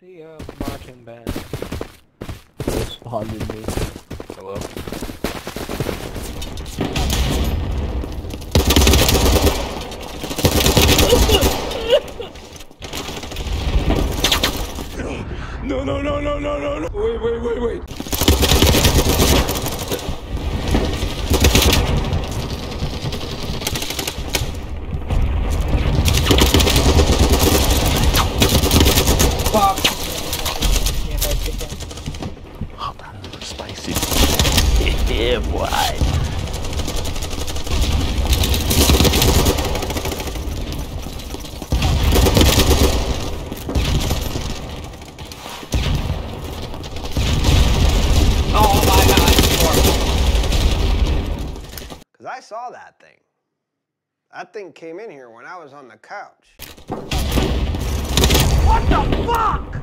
The marching band. Responded me. Hello? No, no, no, no, no, no, no. Wait. Fuck. Oh, that was spicy. Yeah, boy. Oh my god. Because I saw that thing. That thing came in here when I was on the couch. What the fuck?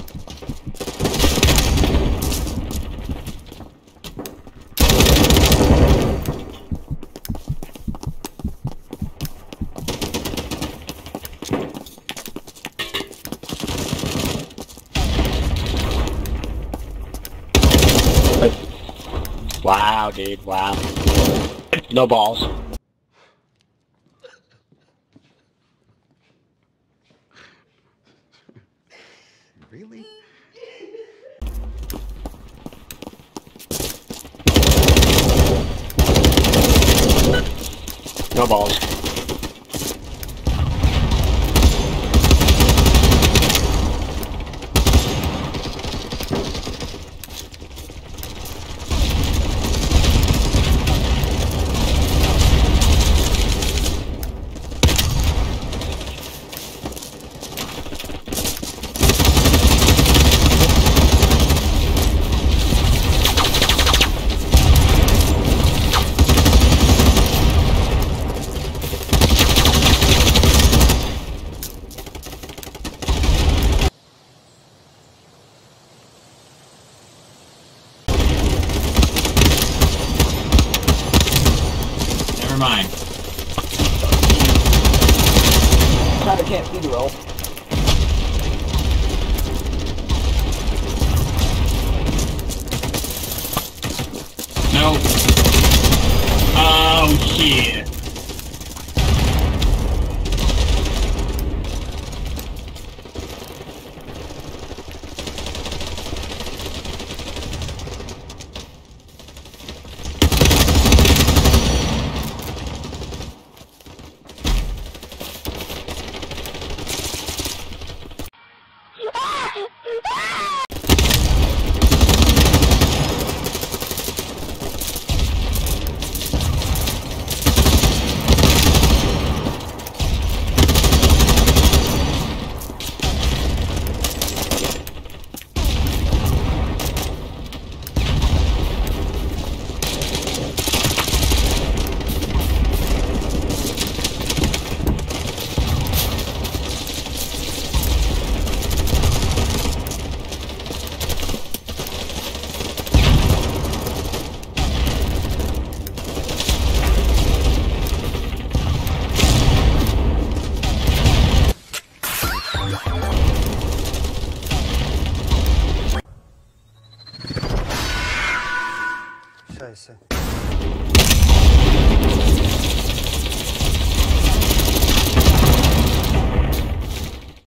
Wow, dude, wow. No balls. Really? No balls. Never mind. Kinda can't see the roll. No. Oh shit. Scheiße.